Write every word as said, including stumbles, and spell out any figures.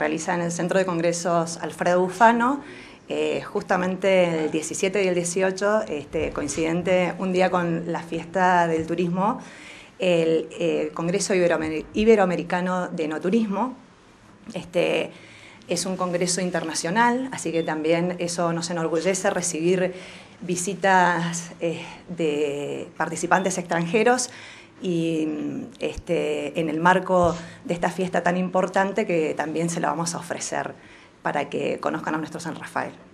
realiza en el Centro de Congresos Alfredo Bufano, eh, justamente el diecisiete y el dieciocho, este, coincidente un día con la fiesta del turismo, el eh, Congreso Iberoamer- Iberoamericano de Enoturismo. Este, es un congreso internacional, así que también eso nos enorgullece recibir visitas eh, de participantes extranjeros y este, en el marco de esta fiesta tan importante que también se la vamos a ofrecer para que conozcan a nuestro San Rafael.